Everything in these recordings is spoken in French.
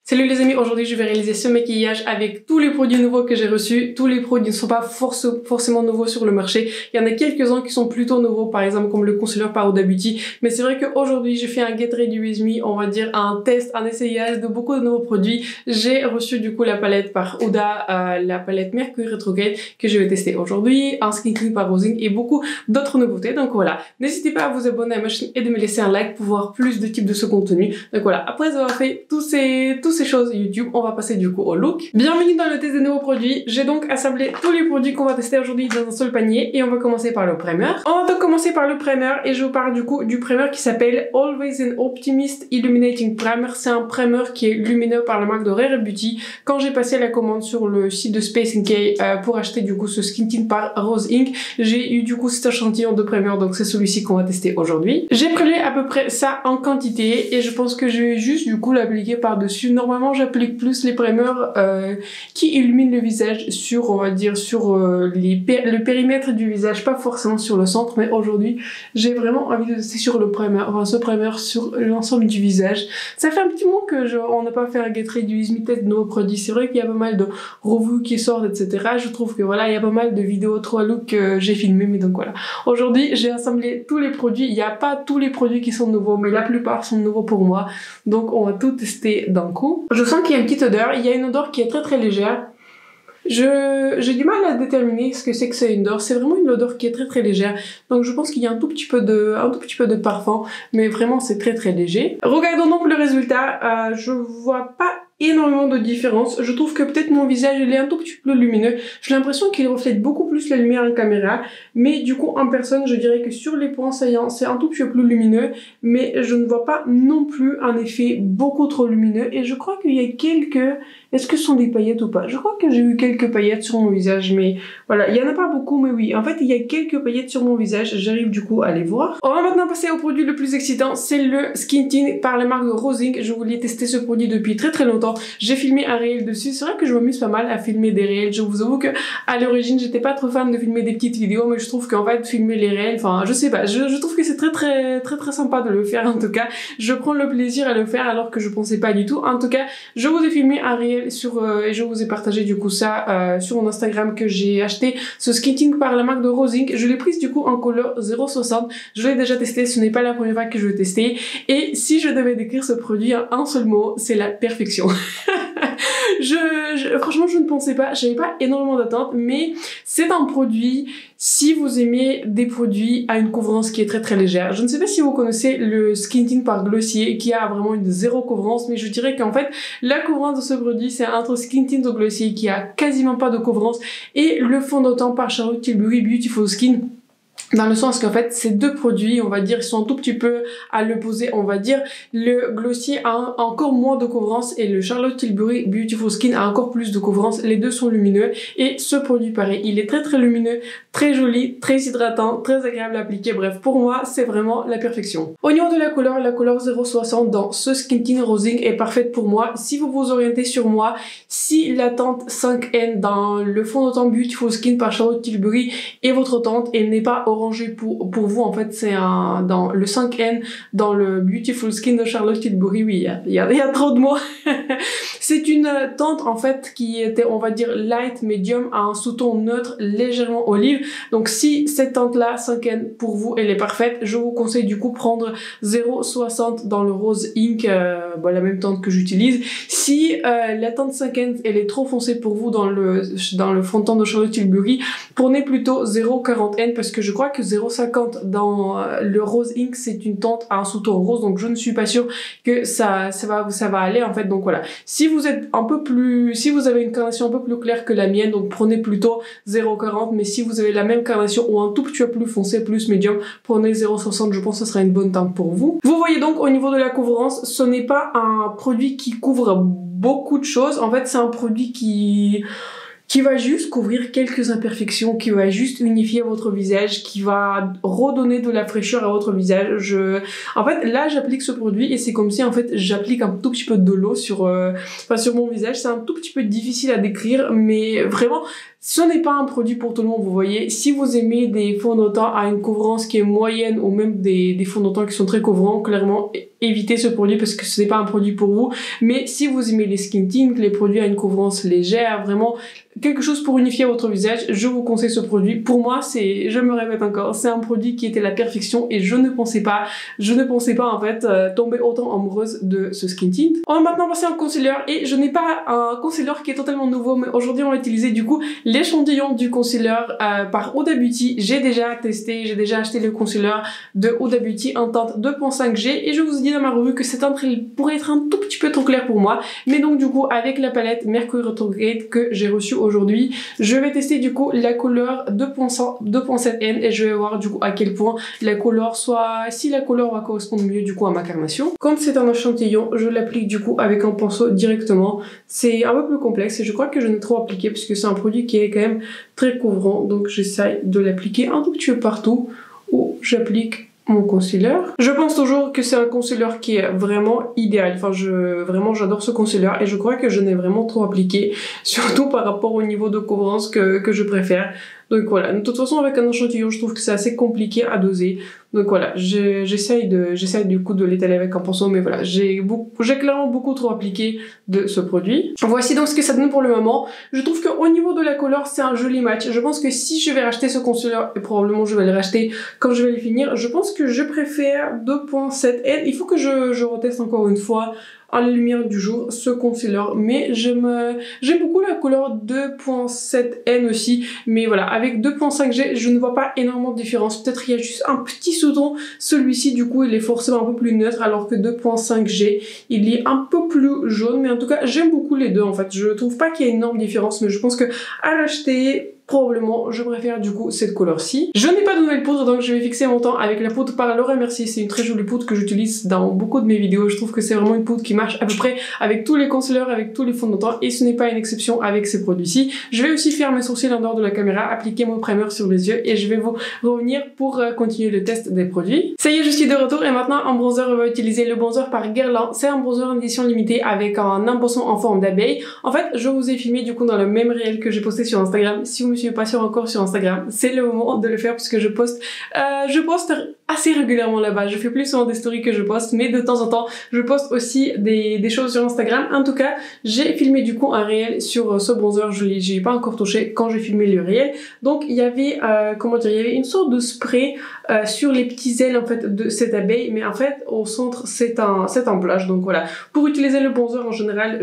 Salut les amis, aujourd'hui je vais réaliser ce maquillage avec tous les produits nouveaux que j'ai reçus. Tous les produits ne sont pas forcément nouveaux sur le marché. Il y en a quelques-uns qui sont plutôt nouveaux, par exemple comme le concealer par Huda Beauty. Mais c'est vrai qu'aujourd'hui je fais un Get Ready With Me, on va dire un test, un essayage de beaucoup de nouveaux produits. J'ai reçu du coup la palette par Huda, la palette Mercury Retrograde que je vais tester aujourd'hui, un Skin Clean par Rosing et beaucoup d'autres nouveautés. Donc voilà, n'hésitez pas à vous abonner à ma chaîne et de me laisser un like pour voir plus de types de ce contenu. Donc voilà, après avoir fait tous ces choses YouTube, on va passer du coup au look. Bienvenue dans le test des nouveaux produits. J'ai donc assemblé tous les produits qu'on va tester aujourd'hui dans un seul panier et on va commencer par le primer. On va donc commencer par le primer et je vous parle du coup du primer qui s'appelle Always an Optimist Illuminating Primer. C'est un primer qui est lumineux par la marque de Rare Beauty. Quand j'ai passé la commande sur le site de Space NK pour acheter du coup ce Skin Tint par Rose Inc, j'ai eu du coup cet échantillon de primer, donc c'est celui-ci qu'on va tester aujourd'hui. J'ai prélevé à peu près ça en quantité et je pense que je vais juste du coup l'appliquer par-dessus. Normalement j'applique plus les primers qui illuminent le visage sur, on va dire, sur le périmètre du visage, pas forcément sur le centre, mais aujourd'hui j'ai vraiment envie de tester sur le primer, enfin ce primer sur l'ensemble du visage. Ça fait un petit moment que on n'a pas fait un Get Ready With Me test de nouveaux produits. C'est vrai qu'il y a pas mal de reviews qui sortent, etc. Je trouve que voilà, il y a pas mal de vidéos 3 looks que j'ai filmé, mais donc voilà. Aujourd'hui j'ai assemblé tous les produits. Il n'y a pas tous les produits qui sont nouveaux, mais la plupart sont nouveaux pour moi. Donc on va tout tester d'un coup. Je sens qu'il y a une petite odeur, il y a une odeur qui est très légère. J'ai du mal à déterminer ce que c'est une odeur, c'est vraiment une odeur qui est très légère. Donc je pense qu'il y a un tout petit peu de parfum, mais vraiment c'est très léger. Regardons donc le résultat, je vois pas énormément de différence. Je trouve que peut-être mon visage il est un tout petit peu lumineux. J'ai l'impression qu'il reflète beaucoup plus la lumière en caméra, mais du coup en personne je dirais que sur les points saillants c'est un tout petit peu plus lumineux, mais je ne vois pas non plus un effet beaucoup trop lumineux. Et je crois qu'il y a quelques... Est-ce que ce sont des paillettes ou pas? Je crois que j'ai eu quelques paillettes sur mon visage, mais voilà, il y en a pas beaucoup, mais oui, en fait il y a quelques paillettes sur mon visage. J'arrive du coup à les voir. On va maintenant passer au produit le plus excitant, c'est le Skin Tint par la marque de Rosing. Je voulais tester ce produit depuis très longtemps. J'ai filmé un réel dessus. C'est vrai que je m'amuse pas mal à filmer des réels. Je vous avoue que à l'origine j'étais pas trop fan de filmer des petites vidéos, mais je trouve qu'en fait filmer les réels, enfin je sais pas, je trouve que c'est très sympa de le faire. En tout cas je prends le plaisir à le faire alors que je pensais pas du tout. En tout cas je vous ai filmé un réel et je vous ai partagé du coup ça sur mon Instagram, que j'ai acheté ce Skin Tint par la marque de Rosing. Je l'ai prise du coup en couleur 060. Je l'ai déjà testé, ce n'est pas la première fois que je vais tester. Et si je devais décrire ce produit en un seul mot, c'est la perfection. Franchement je ne pensais pas, j'avais pas énormément d'attentes, mais c'est un produit, si vous aimez des produits à une couvrance qui est très légère. Je ne sais pas si vous connaissez le Skin Tint par Glossier qui a vraiment une zéro couvrance, mais je dirais qu'en fait la couvrance de ce produit c'est entre Skin Tint au Glossier qui a quasiment pas de couvrance et le fond de teint par Charlotte Tilbury Beautiful Skin. Dans le sens qu'en fait, ces deux produits, on va dire, ils sont un tout petit peu à l'opposé, on va dire. Le Glossier a encore moins de couvrance et le Charlotte Tilbury Beautiful Skin a encore plus de couvrance. Les deux sont lumineux et ce produit, pareil, il est très lumineux, très joli, très hydratant, très agréable à appliquer. Bref, pour moi, c'est vraiment la perfection. Au niveau de la couleur 060 dans ce Skin Tint Rosing est parfaite pour moi. Si vous vous orientez sur moi, si la teinte 5N dans le fond de teint Beautiful Skin par Charlotte Tilbury est votre teinte et n'est pas orangé pour vous, en fait c'est dans le 5N dans le Beautiful Skin de Charlotte Tilbury, oui il y a trop de mots. C'est une teinte en fait qui était, on va dire, light medium à un sous-ton neutre légèrement olive. Donc si cette teinte là 5N pour vous elle est parfaite, je vous conseille du coup prendre 0,60 dans le Rose Inc, la même teinte que j'utilise. Si la teinte 5N elle est trop foncée pour vous dans le fond de teint de Charlotte Tilbury, prenez plutôt 0,40N parce que je crois que 0,50 dans le Rose Inc c'est une teinte à un sous-ton rose, donc je ne suis pas sûre que ça va aller en fait. Donc voilà, si vous êtes si vous avez une carnation un peu plus claire que la mienne, donc prenez plutôt 0,40, mais si vous avez la même carnation ou un tout petit peu plus foncé, plus médium, prenez 0,60, je pense que ce sera une bonne teinte pour vous. Vous voyez donc au niveau de la couvrance, ce n'est pas un produit qui couvre beaucoup de choses, en fait c'est un produit qui va juste couvrir quelques imperfections, qui va juste unifier votre visage, qui va redonner de la fraîcheur à votre visage. En fait, là, j'applique ce produit et c'est comme si, en fait, j'applique un tout petit peu de l'eau sur mon visage. C'est un tout petit peu difficile à décrire, mais vraiment, ce n'est pas un produit pour tout le monde, vous voyez. Si vous aimez des fonds de teint à une couvrance qui est moyenne ou même des fonds de teint qui sont très couvrants, clairement, évitez ce produit parce que ce n'est pas un produit pour vous. Mais si vous aimez les skin tints, les produits à une couvrance légère, vraiment quelque chose pour unifier votre visage, je vous conseille ce produit. Pour moi, je me répète encore, c'est un produit qui était la perfection et je ne pensais pas en fait tomber autant amoureuse de ce skin tint. On va maintenant passer en concealer et je n'ai pas un concealer qui est totalement nouveau, mais aujourd'hui on va utiliser du coup l'échantillon du concealer par Huda Beauty. J'ai déjà testé, j'ai déjà acheté le concealer de Huda Beauty en teinte 2.5G et je vous ai dit dans ma revue que cette teinte pourrait être un tout petit peu trop claire pour moi, mais donc du coup avec la palette Mercury Retrograde que j'ai reçue aujourd'hui, je vais tester du coup la couleur 2.7N et je vais voir du coup à quel point la couleur si la couleur va correspondre mieux du coup à ma carnation. Comme c'est un échantillon, je l'applique du coup avec un pinceau directement. C'est un peu plus complexe et je crois que je n'ai trop appliqué parce que c'est un produit qui est quand même très couvrant, donc j'essaye de l'appliquer un tout petit peu partout où j'applique mon concealer. Je pense toujours que c'est un concealer qui est vraiment idéal. Enfin, vraiment j'adore ce concealer et je crois que je n'ai vraiment trop appliqué, surtout par rapport au niveau de couvrance que je préfère. Donc voilà, de toute façon avec un échantillon je trouve que c'est assez compliqué à doser. Donc voilà, j'essaye du coup de l'étaler avec un pinceau, mais voilà, j'ai clairement beaucoup trop appliqué de ce produit. Voici donc ce que ça donne pour le moment. Je trouve qu'au niveau de la couleur c'est un joli match. Je pense que si je vais racheter ce concealer, et probablement je vais le racheter quand je vais le finir, je pense que je préfère 2.7N. Il faut que je reteste encore une fois à la lumière du jour ce concealer, mais j'aime beaucoup la couleur 2.7N aussi, mais voilà, avec 2.5G je ne vois pas énormément de différence. Peut-être il y a juste un petit sous-ton, celui-ci du coup il est forcément un peu plus neutre, alors que 2.5G il est un peu plus jaune, mais en tout cas j'aime beaucoup les deux en fait. Je trouve pas qu'il y ait une énorme différence, mais je pense que à racheter, probablement je préfère du coup cette couleur-ci. Je n'ai pas de nouvelle poudre, donc je vais fixer mon temps avec la poudre par Laura Mercier. C'est une très jolie poudre que j'utilise dans beaucoup de mes vidéos. Je trouve que c'est vraiment une poudre qui marche à peu près avec tous les concealers, avec tous les fonds de teint, et ce n'est pas une exception avec ces produits-ci. Je vais aussi faire mes sourcils en dehors de la caméra, appliquer mon primer sur les yeux et je vais vous revenir pour continuer le test des produits. Ça y est, je suis de retour et maintenant en bronzer, on va utiliser le bronzer par Guerlain. C'est un bronzer en édition limitée avec un embossement en forme d'abeille. En fait, je vous ai filmé du coup dans le même réel que j'ai posté sur Instagram. Si vous me suivez pas encore sur Instagram, c'est le moment de le faire parce que je poste assez régulièrement là-bas. Je fais plus souvent des stories que je poste, mais de temps en temps je poste aussi des choses sur Instagram. En tout cas, j'ai filmé du coup un réel sur ce bronzer. Je l'ai pas encore touché quand j'ai filmé le réel. Donc il y avait il y avait une sorte de spray sur les petits ailes en fait de cette abeille, mais en fait au centre c'est un blush. Donc voilà, pour utiliser le bronzer en général,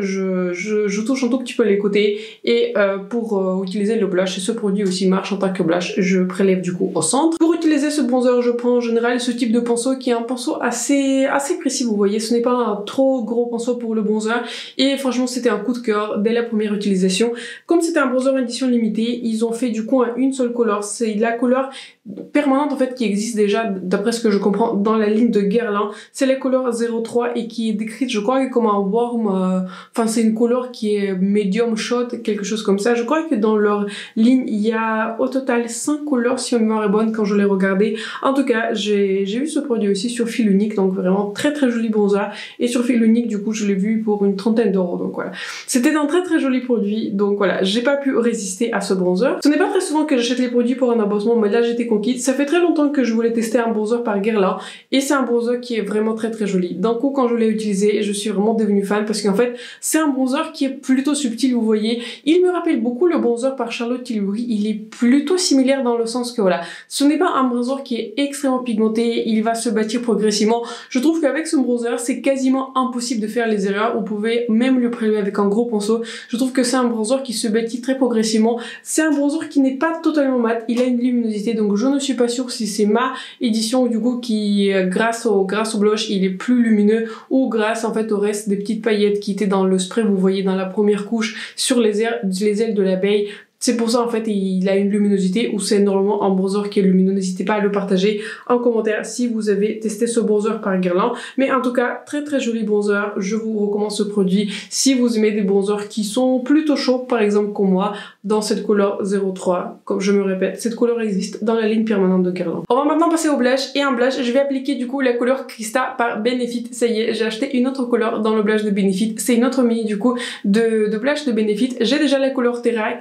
je touche un tout petit peu les côtés et pour utiliser le blush, et ce produit aussi marche en tant que blush, je prélève du coup au centre. Pour utiliser ce bronzer, je prends en général ce type de pinceau qui est un pinceau assez précis, vous voyez, ce n'est pas un trop gros pinceau pour le bronzer et franchement c'était un coup de cœur dès la première utilisation. Comme c'était un bronzer édition limitée, ils ont fait du coup une seule couleur, c'est la couleur permanente en fait qui existe déjà d'après ce que je comprends dans la ligne de Guerlain. C'est la couleur 03 et qui est décrite je crois comme un warm, enfin c'est une couleur qui est medium shot, quelque chose comme ça. Je crois que dans leur ligne il y a au total 5 couleurs si ma mémoire est bonne quand je l'ai regardé. En tout cas j'ai vu ce produit aussi sur fil unique, donc vraiment très joli bronzer, et sur fil unique du coup je l'ai vu pour une trentaine d'euros, donc voilà. C'était un très joli produit, donc voilà, j'ai pas pu résister à ce bronzer. Ce n'est pas très souvent que j'achète les produits pour un embossement, mais là j'étais conquise. Ça fait très longtemps que je voulais tester un bronzer par Guerlain et c'est un bronzer qui est vraiment très joli. D'un coup quand je l'ai utilisé, je suis vraiment devenue fan parce qu'en fait c'est un bronzer qui est plutôt subtil, vous voyez. Il me rappelle beaucoup le bronzer par Charlotte Tilbury. Il est plutôt similaire dans le sens que voilà, ce n'est pas un bronzer qui est extrêmement pigmenté, il va se bâtir progressivement. Je trouve qu'avec ce bronzer c'est quasiment impossible de faire les erreurs. Vous pouvez même le prélever avec un gros pinceau. Je trouve que c'est un bronzer qui se bâtit très progressivement. C'est un bronzer qui n'est pas totalement mat, il a une luminosité, donc je ne suis pas sûre si c'est ma édition du coup qui grâce au blush il est plus lumineux ou grâce en fait au reste des petites paillettes qui étaient dans le spray, vous voyez dans la première couche sur les ailes de l'abeille. C'est pour ça en fait il a une luminosité, ou c'est normalement un bronzer qui est lumineux. N'hésitez pas à le partager en commentaire si vous avez testé ce bronzer par Guerlain. Mais en tout cas très joli bronzer, je vous recommande ce produit si vous aimez des bronzers qui sont plutôt chauds par exemple comme moi, dans cette couleur 03. Comme je me répète, cette couleur existe dans la ligne permanente de Guerlain. On va maintenant passer au blush, et en blush je vais appliquer du coup la couleur Krista par Benefit. Ça y est, j'ai acheté une autre couleur dans le blush de Benefit, c'est une autre mini du coup de blush de Benefit. J'ai déjà la couleur Terra que j'ai tellement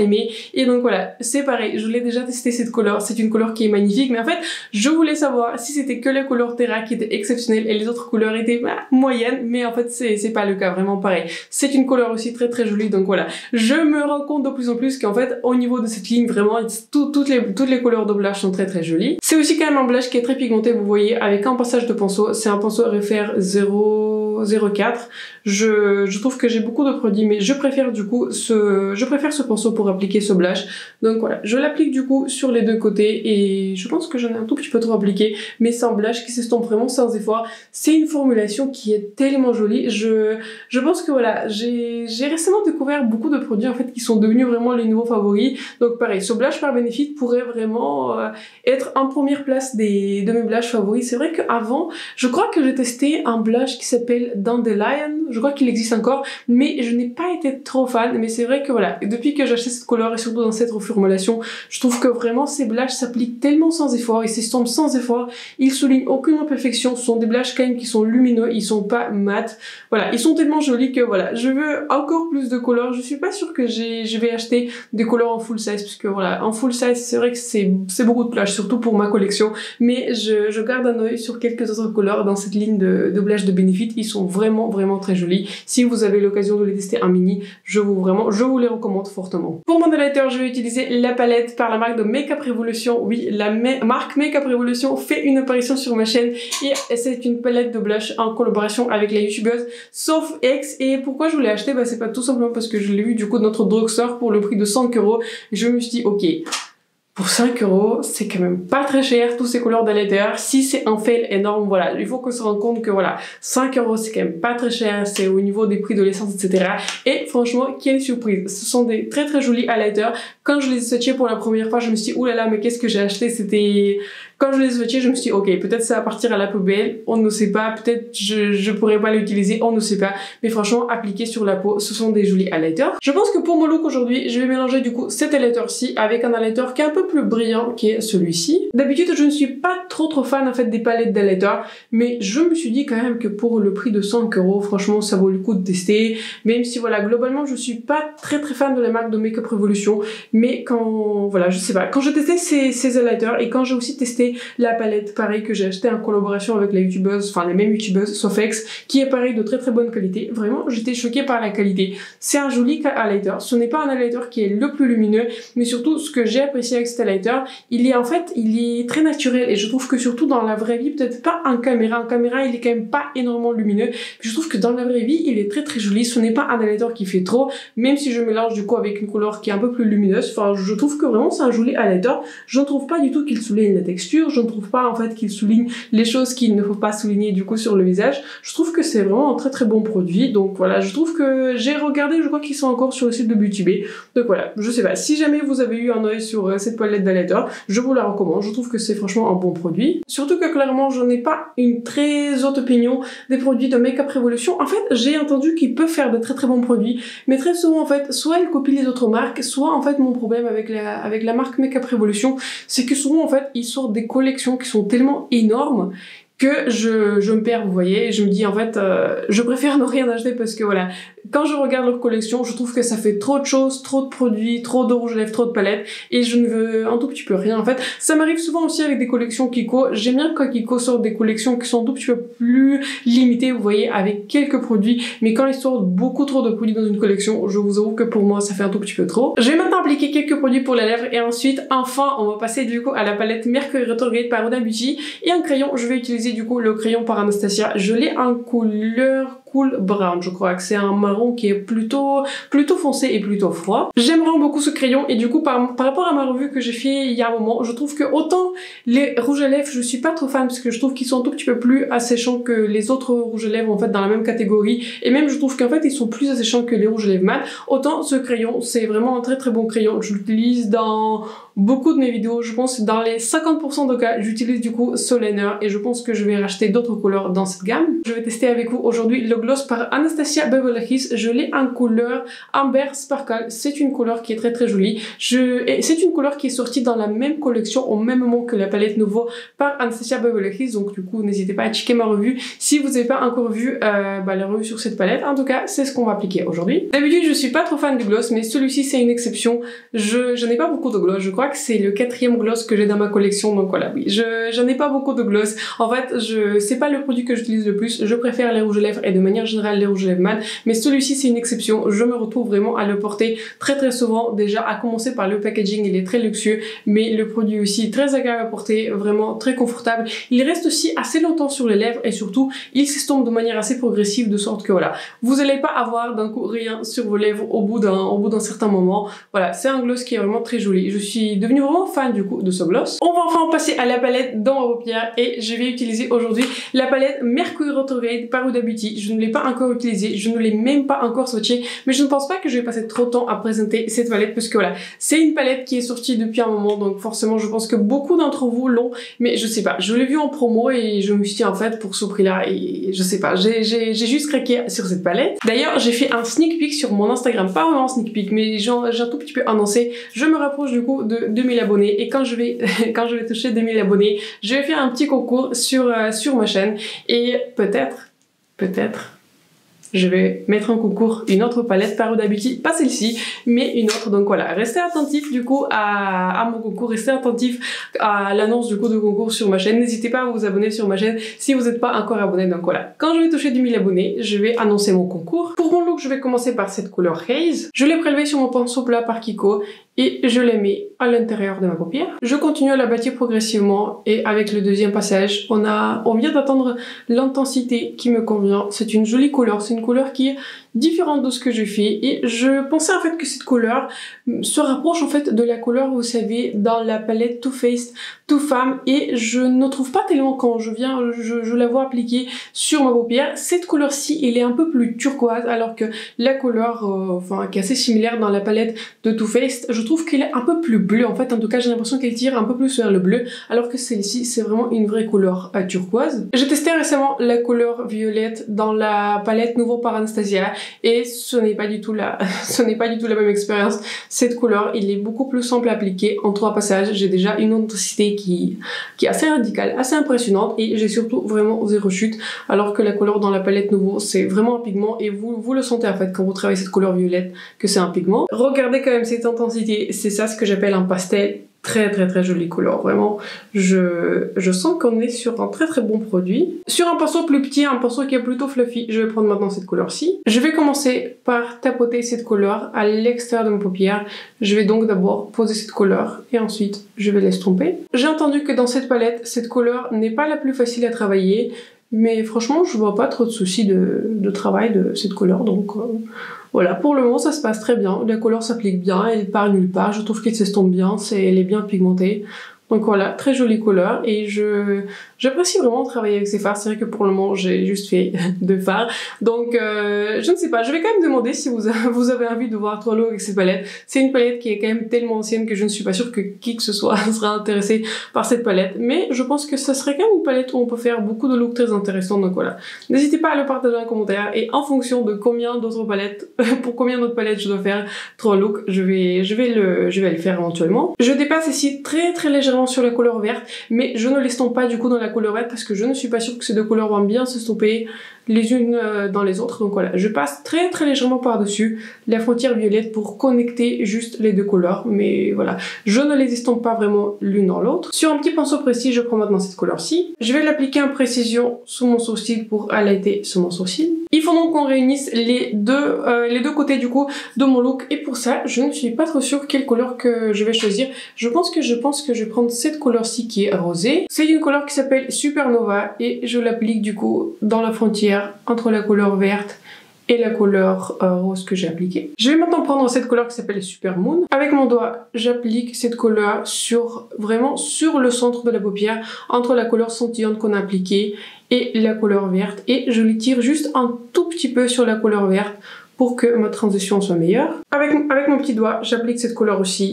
aimé. Et donc voilà, c'est pareil, je l'ai déjà testé cette couleur, c'est une couleur qui est magnifique, mais en fait, je voulais savoir si c'était que les couleurs Terra qui étaient exceptionnelles et les autres couleurs étaient moyennes, mais en fait, c'est pas le cas, vraiment pareil. C'est une couleur aussi très très jolie, donc voilà. Je me rends compte de plus en plus qu'en fait, au niveau de cette ligne, vraiment, toutes les couleurs de blush sont très très jolies. C'est aussi quand même un blush qui est très pigmenté, vous voyez, avec un passage de pinceau. C'est un pinceau Refair 004. Je trouve que j'ai beaucoup de produits, mais je préfère du coup ce pinceau pour appliquer ce blush. Donc voilà, je l'applique du coup sur les deux côtés et je pense que j'en ai un tout petit peu trop appliqué, mais c'est un blush qui s'estompe vraiment sans effort. C'est une formulation qui est tellement jolie. Je pense que voilà, j'ai récemment découvert beaucoup de produits en fait qui sont devenus vraiment les nouveaux favoris. Donc pareil, ce blush par Benefit pourrait vraiment être en première place de mes blushs favoris. C'est vrai qu'avant, je crois que j'ai testé un blush qui s'appelle Dandelion. Je crois qu'il existe encore, mais je n'ai pas été trop fan. Mais c'est vrai que voilà, depuis que j'ai acheté cette couleur et surtout dans cette reformulation, je trouve que vraiment ces blushs s'appliquent tellement sans effort, ils s'estompent sans effort, ils soulignent aucune imperfection. Ce sont des blushs quand même qui sont lumineux, ils sont pas mat. Voilà, ils sont tellement jolis que voilà, je veux encore plus de couleurs. Je suis pas sûre que je vais acheter des couleurs en full size, puisque voilà, en full size, c'est vrai que c'est beaucoup de blush, surtout pour ma collection. Mais je garde un œil sur quelques autres couleurs dans cette ligne de blush de Benefit. Ils sont vraiment très jolis. Si vous avez l'occasion de les tester en mini, je vous les recommande fortement. Pour mon highlighter, je vais utiliser la palette par la marque de Makeup Revolution. Oui, la marque Makeup Revolution fait une apparition sur ma chaîne et c'est une palette de blush en collaboration avec la youtubeuse SophX. Et pourquoi je voulais acheter? C'est pas tout simplement parce que je l'ai vu du coup de notre drugstore pour le prix de 5 €. Je me suis dit, ok, pour 5 €, c'est quand même pas très cher, tous ces couleurs d'highlighter. Si c'est un fail énorme, voilà, il faut qu'on se rende compte que voilà, 5 € c'est quand même pas très cher, c'est au niveau des prix de l'essence, etc. Et franchement, quelle surprise. Ce sont des très jolis highlighters. Quand je les ai swatchés pour la première fois, je me suis dit, oulala, mais qu'est-ce que j'ai acheté? Quand je les ai swatchés, je me suis dit, ok, peut-être ça va partir à la poubelle, on ne sait pas, peut-être je pourrais pas l'utiliser, on ne sait pas. Mais franchement, appliqués sur la peau, ce sont des jolis highlighters. Je pense que pour mon look aujourd'hui, je vais mélanger du coup cet highlighter-ci avec un highlighter qui est un peu plus brillant, qui est celui-ci. D'habitude, je ne suis pas trop fan en fait des palettes d'highlighter, mais je me suis dit quand même que pour le prix de 5 €, franchement, ça vaut le coup de tester. Même si voilà, globalement, je suis pas très fan de la marque de Makeup Revolution, mais voilà, je sais pas, quand j'ai testé ces highlighters et quand j'ai aussi testé la palette, pareil, que j'ai acheté en collaboration avec la youtubeuse, enfin les mêmes youtubeuses, SophX, qui est pareil de très bonne qualité. Vraiment, j'étais choquée par la qualité. C'est un joli highlighter. Ce n'est pas un highlighter qui est le plus lumineux, mais surtout, ce que j'ai apprécié avec cet highlighter, il est très naturel et je trouve que surtout dans la vraie vie, peut-être pas en caméra. En caméra, il est quand même pas énormément lumineux. Je trouve que dans la vraie vie, il est très joli. Ce n'est pas un highlighter qui fait trop, même si je mélange du coup avec une couleur qui est un peu plus lumineuse. Enfin, je trouve que vraiment c'est un joli highlighter. Je ne trouve pas du tout qu'il souligne la texture. Je ne trouve pas en fait qu'il souligne les choses qu'il ne faut pas souligner du coup sur le visage. Je trouve que c'est vraiment un très bon produit. Donc voilà, je trouve que j'ai regardé, je crois qu'ils sont encore sur le site de Beauty Bay. Donc voilà, je sais pas, si jamais vous avez eu un œil sur cette palette d'highlighter, je vous la recommande. Je trouve que c'est franchement un bon produit. Surtout que clairement, je n'ai pas une très haute opinion des produits de Makeup Revolution. En fait, j'ai entendu qu'ils peuvent faire de très bons produits, mais très souvent en fait, soit ils copient les autres marques, soit en fait mon problème avec la marque Makeup Revolution, c'est que souvent en fait, ils sortent des collections qui sont tellement énormes que je me perds, vous voyez, et je me dis en fait, je préfère ne rien acheter parce que voilà, quand je regarde leur collection, je trouve que ça fait trop de choses, trop de produits, trop de rouge à lèvres, trop de palettes, et je ne veux un tout petit peu rien en fait. Ça m'arrive souvent aussi avec des collections Kiko. J'aime bien quand Kiko sort des collections qui sont un tout petit peu plus limitées, vous voyez, avec quelques produits, mais quand ils sortent beaucoup trop de produits dans une collection, je vous avoue que pour moi ça fait un tout petit peu trop. Je vais maintenant appliquer quelques produits pour les lèvres et ensuite, enfin, on va passer du coup à la palette Mercury Retrograde par Huda Beauty, et en crayon, je vais utiliser du coup le crayon par Anastasia. Je l'ai en couleur Cool Brown, je crois que c'est un marron qui est plutôt foncé et plutôt froid. J'aime vraiment beaucoup ce crayon et du coup par rapport à ma revue que j'ai fait il y a un moment, je trouve que autant les rouges à lèvres je suis pas trop fan parce que je trouve qu'ils sont un tout petit peu plus asséchants que les autres rouges à lèvres en fait dans la même catégorie, et même je trouve qu'en fait ils sont plus asséchants que les rouges à lèvres mat. Autant ce crayon c'est vraiment un très bon crayon, je l'utilise dans beaucoup de mes vidéos. Je pense que dans les 50% de cas, j'utilise du coup Solener et je pense que je vais racheter d'autres couleurs dans cette gamme. Je vais tester avec vous aujourd'hui le gloss par Anastasia Beverly Hills. Je l'ai en couleur Amber Sparkle. C'est une couleur qui est très très jolie. C'est une couleur qui est sortie dans la même collection au même moment que la palette Nouveau par Anastasia Beverly Hills. Donc du coup, n'hésitez pas à checker ma revue si vous n'avez pas encore vu la revue sur cette palette. En tout cas, c'est ce qu'on va appliquer aujourd'hui. D'habitude, je suis pas trop fan du gloss, mais celui-ci c'est une exception. Je n'ai pas beaucoup de gloss. Je crois que c'est le 4e gloss que j'ai dans ma collection. Donc voilà, oui, j'en ai pas beaucoup de gloss. En fait, c'est pas le produit que j'utilise le plus. Je préfère les rouges à lèvres et de manière générale les rouges à lèvres mat. Mais celui-ci c'est une exception. Je me retrouve vraiment à le porter très très souvent. Déjà, à commencer par le packaging, il est très luxueux, mais le produit aussi très agréable à porter, vraiment très confortable. Il reste aussi assez longtemps sur les lèvres et surtout, il s'estompe de manière assez progressive de sorte que voilà, vous n'allez pas avoir d'un coup rien sur vos lèvres au bout d'un certain moment. Voilà, c'est un gloss qui est vraiment très joli. Je suis devenue vraiment fan du coup de ce gloss. On va enfin passer à la palette dans ma paupière et je vais utiliser aujourd'hui la palette Mercury Retrograde par Huda Beauty. Je ne l'ai pas encore utilisée, je ne l'ai même pas encore swatchée, mais je ne pense pas que je vais passer trop de temps à présenter cette palette parce que voilà, c'est une palette qui est sortie depuis un moment, donc forcément je pense que beaucoup d'entre vous l'ont, mais je sais pas, je l'ai vu en promo et je me suis dit en fait pour ce prix là, et je sais pas, j'ai juste craqué sur cette palette. D'ailleurs j'ai fait un sneak peek sur mon Instagram, pas vraiment un sneak peek, mais j'ai un tout petit peu annoncé, je me rapproche du coup de 2000 abonnés et quand je vais toucher 2000 abonnés, je vais faire un petit concours sur ma chaîne et peut-être je vais mettre en concours une autre palette par Huda Beauty, pas celle-ci, mais une autre. Donc voilà, restez attentifs du coup à mon concours, restez attentifs à l'annonce du coup de concours sur ma chaîne. N'hésitez pas à vous abonner sur ma chaîne si vous n'êtes pas encore abonné. Donc voilà, quand je vais toucher 10 000 abonnés, je vais annoncer mon concours. Pour mon look, je vais commencer par cette couleur Haze. Je l'ai prélevée sur mon pinceau plat par Kiko et je la mets à l'intérieur de ma paupière. Je continue à la bâtir progressivement et avec le deuxième passage, on vient d'atteindre l'intensité qui me convient. C'est une jolie couleur, c'est une couleur qui est différente de ce que je fais et je pensais en fait que cette couleur se rapproche en fait de la couleur, vous savez, dans la palette Too Faced Too Femme et je ne trouve pas tellement quand je la vois appliquée sur ma paupière. Cette couleur-ci, elle est un peu plus turquoise alors que la couleur qui est assez similaire dans la palette de Too Faced, je trouve qu'elle est un peu plus bleue en fait. En tout cas, j'ai l'impression qu'elle tire un peu plus vers le bleu alors que celle-ci, c'est vraiment une vraie couleur turquoise. J'ai testé récemment la couleur violette dans la palette Nouveau par Anastasia et ce n'est pas du tout la même expérience. Cette couleur, il est beaucoup plus simple à appliquer en 3 passages. J'ai déjà une intensité qui est assez radicale, assez impressionnante et j'ai surtout vraiment zéro chute alors que la couleur dans la palette Nouveau, c'est vraiment un pigment et vous le sentez en fait quand vous travaillez cette couleur violette que c'est un pigment. Regardez quand même cette intensité, c'est ça ce que j'appelle un pastel. Très très très jolie couleur, vraiment je sens qu'on est sur un très très bon produit. Sur un pinceau plus petit, un pinceau qui est plutôt fluffy, je vais prendre maintenant cette couleur-ci. Je vais commencer par tapoter cette couleur à l'extérieur de ma paupière. Je vais donc d'abord poser cette couleur et ensuite je vais l'estomper. J'ai entendu que dans cette palette, cette couleur n'est pas la plus facile à travailler, mais franchement je vois pas trop de soucis de travail de cette couleur, donc voilà, pour le moment ça se passe très bien, la couleur s'applique bien, elle part nulle part, je trouve qu'elle s'estompe bien, elle est bien pigmentée. Donc voilà, très jolie couleur et j'apprécie vraiment travailler avec ces fards. C'est vrai que pour le moment j'ai juste fait 2 fards. Donc je ne sais pas, je vais quand même demander si vous avez envie de voir 3 looks avec ces palettes. C'est une palette qui est quand même tellement ancienne que je ne suis pas sûre que qui que ce soit sera intéressé par cette palette. Mais je pense que ça serait quand même une palette où on peut faire beaucoup de looks très intéressants. Donc voilà, n'hésitez pas à le partager en commentaire et en fonction de combien d'autres palettes, pour combien d'autres palettes je dois faire 3 looks, je vais le faire éventuellement. Je dépasse ici très très légèrement sur la couleur verte, mais je ne l'estompe pas du coup dans la couleur verte parce que je ne suis pas sûre que ces 2 couleurs vont bien s'estomper les unes dans les autres. Donc voilà, je passe très très légèrement par-dessus la frontière violette pour connecter juste les 2 couleurs, mais voilà, je ne les estompe pas vraiment l'une dans l'autre. Sur un petit pinceau précis, je prends maintenant cette couleur-ci. Je vais l'appliquer en précision sous mon sourcil pour highlighter sur mon sourcil. Il faut donc qu'on réunisse les deux côtés du coup de mon look et pour ça, je ne suis pas trop sûre quelle couleur que je vais choisir. Je pense que je vais prendre cette couleur-ci qui est rosée. C'est une couleur qui s'appelle Supernova et je l'applique du coup dans la frontière entre la couleur verte et la couleur rose que j'ai appliquée. Je vais maintenant prendre cette couleur qui s'appelle Super Moon. Avec mon doigt, j'applique cette couleur vraiment sur le centre de la paupière, entre la couleur scintillante qu'on a appliquée et la couleur verte. Et je l'étire juste un tout petit peu sur la couleur verte pour que ma transition soit meilleure. Avec mon petit doigt, j'applique cette couleur aussi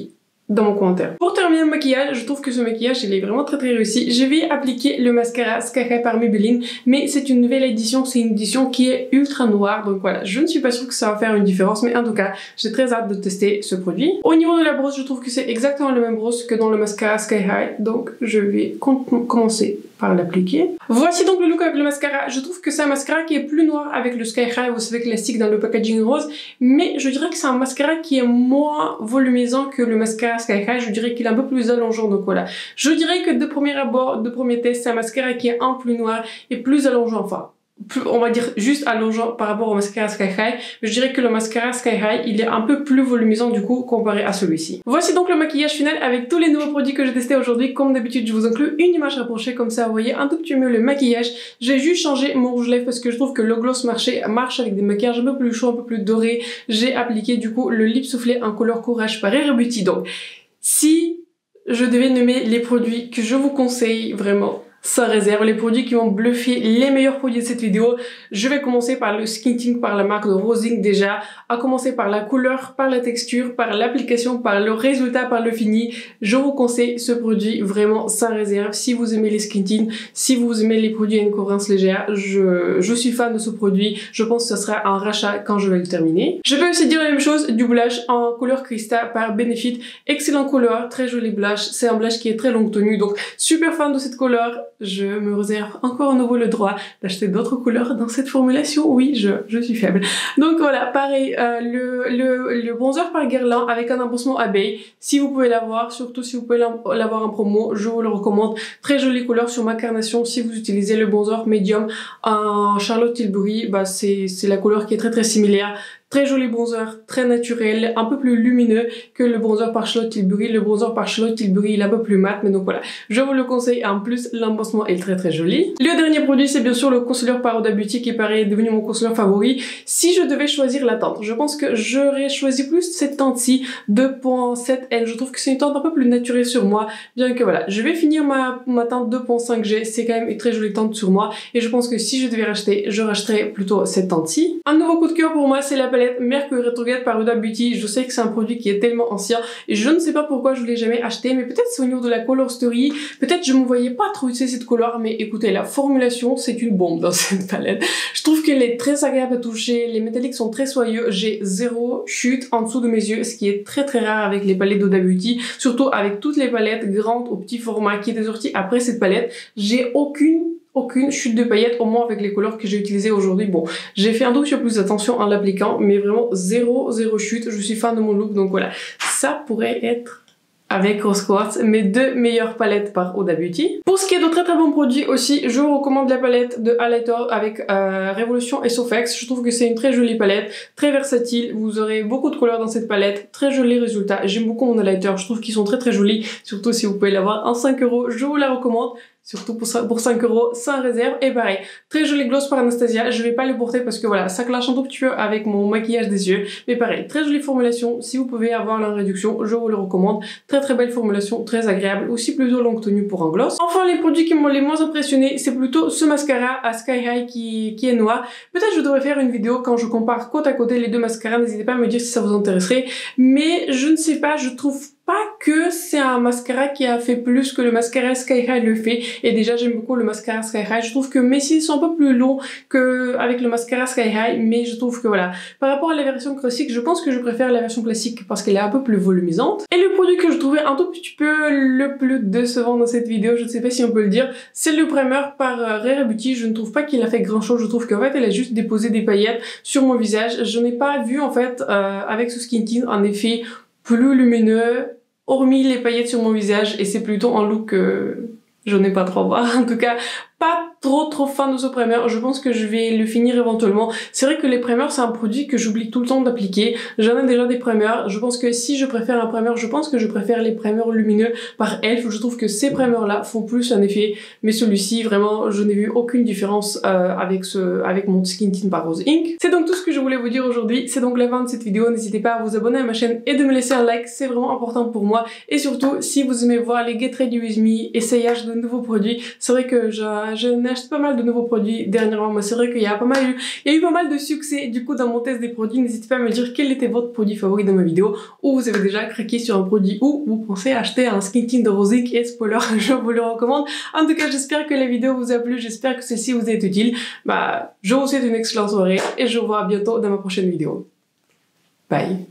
dans mon commentaire. Pour terminer le maquillage, je trouve que ce maquillage il est vraiment très réussi. Je vais appliquer le mascara Sky High par Maybelline, mais c'est une nouvelle édition, c'est une édition qui est ultra noire, donc voilà, je ne suis pas sûre que ça va faire une différence, mais en tout cas, j'ai très hâte de tester ce produit. Au niveau de la brosse, je trouve que c'est exactement le même brosse que dans le mascara Sky High, donc je vais commencer par l'appliquer. Voici donc le look avec le mascara. Je trouve que c'est un mascara qui est plus noir avec le Sky High, vous savez classique dans le packaging rose, mais je dirais que c'est un mascara qui est moins volumisant que le mascara Sky High. Je dirais qu'il est un peu plus allongeant, donc voilà. Je dirais que de premier abord, de premier test, c'est un mascara qui est un plus noir et plus allongeant, enfin. On va dire juste allongeant par rapport au mascara Sky High, mais je dirais que le mascara Sky High il est un peu plus volumisant du coup comparé à celui-ci. Voici donc le maquillage final avec tous les nouveaux produits que j'ai testés aujourd'hui. Comme d'habitude je vous inclus une image rapprochée, comme ça vous voyez un tout petit peu mieux le maquillage. J'ai juste changé mon rouge lèvres parce que je trouve que le gloss marche avec des maquillages un peu plus chauds, un peu plus dorés. J'ai appliqué du coup le lip soufflé en couleur courage par Rare Beauty. Donc si je devais nommer les produits que je vous conseille vraiment sans réserve, les produits qui vont bluffer, les meilleurs produits de cette vidéo, je vais commencer par le Skin Tint par la marque de Rosing déjà, à commencer par la couleur, par la texture, par l'application, par le résultat, par le fini. Je vous conseille ce produit vraiment sans réserve. Si vous aimez les Skin Tint, si vous aimez les produits à une cohérence légère, je suis fan de ce produit. Je pense que ce sera un rachat quand je vais le terminer. Je peux aussi dire la même chose du blush en couleur Crista par Benefit. Excellent couleur, très joli blush. C'est un blush qui est très longue tenue, donc super fan de cette couleur. Je me réserve encore à nouveau le droit d'acheter d'autres couleurs dans cette formulation. Oui, je suis faible. Donc voilà, pareil, le bronzer par Guerlain avec un embossement abeille. Si vous pouvez l'avoir, surtout si vous pouvez l'avoir en promo, je vous le recommande. Très jolie couleur sur ma carnation. Si vous utilisez le bronzer médium en Charlotte Tilbury, bah c'est la couleur qui est très similaire. Très joli bronzer, très naturel, un peu plus lumineux que le bronzer par Charlotte Tilbury. Le bronzer par Charlotte Tilbury, il est un peu plus mat, mais donc voilà, je vous le conseille. En plus, l'embossement est très joli. Le dernier produit, c'est bien sûr le concealer par Huda Beauty qui paraît devenu mon concealer favori. Si je devais choisir la teinte, je pense que j'aurais choisi plus cette teinte-ci, 2.7N. Je trouve que c'est une teinte un peu plus naturelle sur moi, bien que voilà, je vais finir ma teinte 2.5G. C'est quand même une très jolie teinte sur moi, et je pense que si je devais racheter, je rachèterais plutôt cette teinte-ci. Un nouveau coup de cœur pour moi, c'est la palette Mercury Retrograde par Huda Beauty. Je sais que c'est un produit qui est tellement ancien et je ne sais pas pourquoi je l'ai jamais acheté, mais peut-être c'est au niveau de la color story, peut-être je me voyais pas trop utiliser cette couleur, mais écoutez, la formulation c'est une bombe dans cette palette. Je trouve qu'elle est très agréable à toucher, les métalliques sont très soyeux, j'ai zéro chute en dessous de mes yeux, ce qui est très rare avec les palettes d'Huda Beauty, surtout avec toutes les palettes grandes au petit format qui étaient sorties après cette palette. J'ai aucune chute de paillettes, au moins avec les couleurs que j'ai utilisées aujourd'hui. Bon, j'ai fait un tout petit peu plus attention en l'appliquant, mais vraiment zéro chute. Je suis fan de mon look, donc voilà. Ça pourrait être avec Rose Quartz, mes deux meilleures palettes par Huda Beauty. Pour ce qui est de très bons produits aussi, je vous recommande la palette de Highlighter avec Révolution et Sofx. Je trouve que c'est une très jolie palette, très versatile. Vous aurez beaucoup de couleurs dans cette palette, très jolis résultats. J'aime beaucoup mon highlighter, je trouve qu'ils sont très jolis, surtout si vous pouvez l'avoir en 5 €, je vous la recommande. Surtout pour 5 € sans réserve. Et pareil, très joli gloss par Anastasia. Je vais pas le porter parce que voilà, ça clash un tout petit peu avec mon maquillage des yeux. Mais pareil, très jolie formulation. Si vous pouvez avoir la réduction, je vous le recommande. Très belle formulation, très agréable. Aussi plutôt longue tenue pour un gloss. Enfin, les produits qui m'ont les moins impressionné, c'est plutôt ce mascara à Sky High qui est noir. Peut-être je devrais faire une vidéo quand je compare côte à côté les deux mascaras. N'hésitez pas à me dire si ça vous intéresserait. Mais je ne sais pas, je trouve pas que c'est un mascara qui a fait plus que le mascara Sky High le fait. Et déjà, j'aime beaucoup le mascara Sky High. Je trouve que mes cils sont un peu plus longs qu'avec le mascara Sky High, mais je trouve que voilà. Par rapport à la version classique, je pense que je préfère la version classique parce qu'elle est un peu plus volumisante. Et le produit que je trouvais un tout petit peu le plus décevant dans cette vidéo, je ne sais pas si on peut le dire, c'est le primer par Rare Beauty. Je ne trouve pas qu'il a fait grand chose. Je trouve qu'en fait, elle a juste déposé des paillettes sur mon visage. Je n'ai pas vu en fait, avec ce Skin Tint, un effet plus lumineux, hormis les paillettes sur mon visage, et c'est plutôt un look que je n'ai pas trop voir. En tout cas, pas trop fan de ce primer. Je pense que je vais le finir éventuellement. C'est vrai que les primers, c'est un produit que j'oublie tout le temps d'appliquer. J'en ai déjà des primers. Je pense que si je préfère un primer, je pense que je préfère les primers lumineux par Elf. Je trouve que ces primers-là font plus un effet. Mais celui-ci, vraiment, je n'ai vu aucune différence avec mon Skin Tint par Rose Inc. C'est donc tout ce que je voulais vous dire aujourd'hui. C'est donc la fin de cette vidéo. N'hésitez pas à vous abonner à ma chaîne et de me laisser un like. C'est vraiment important pour moi. Et surtout, si vous aimez voir les Get Ready With Me, essayage de nouveaux produits, c'est vrai que je n'aime ai acheté pas mal de nouveaux produits dernièrement. Moi, c'est vrai qu'il y a eu pas mal de succès du coup dans mon test des produits. N'hésitez pas à me dire quel était votre produit favori dans ma vidéo, ou vous avez déjà craqué sur un produit, ou vous pensez acheter un skin tint de Rosic, et spoiler, je vous le recommande. En tout cas, j'espère que la vidéo vous a plu, j'espère que celle-ci vous est utile. Je vous souhaite une excellente soirée et je vous vois bientôt dans ma prochaine vidéo. Bye.